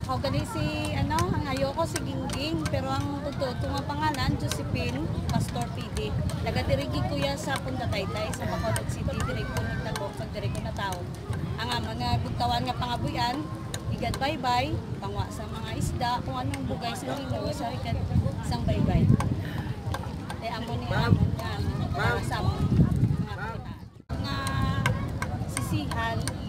Ako gali si, ang ayoko si Gingging, pero ang totoo nga pangalan, Josephine Pastor PD. Nagadirigi ko ya sa Punta Taytay, sa Bacolod City, direct ko nagtagok, sa direct ko na tao. Ang mga bugtawan nga pangabuyan, igad baybay, pangwa sa mga isda, kung anong bugay sa hino, sa igad isang baybay. Eh, amon ni amon nga, sa mga kapitaan. Nga sisihan,